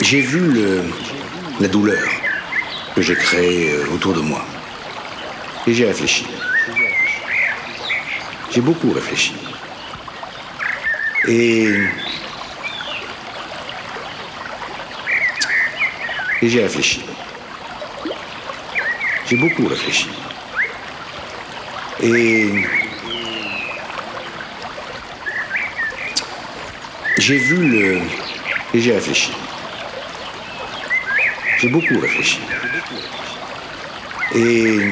J'ai vu la douleur que j'ai créée autour de moi. Et j'ai réfléchi. J'ai beaucoup réfléchi. Et j'ai réfléchi. J'ai beaucoup réfléchi. Et j'ai vu et j'ai réfléchi. J'ai beaucoup réfléchi. Et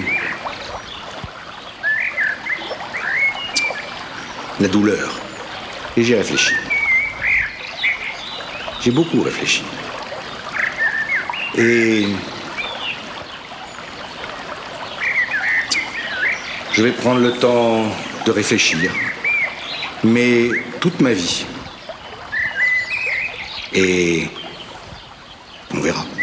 la douleur. Et j'ai réfléchi. J'ai beaucoup réfléchi. Et je vais prendre le temps de réfléchir, mais toute ma vie. Et on verra.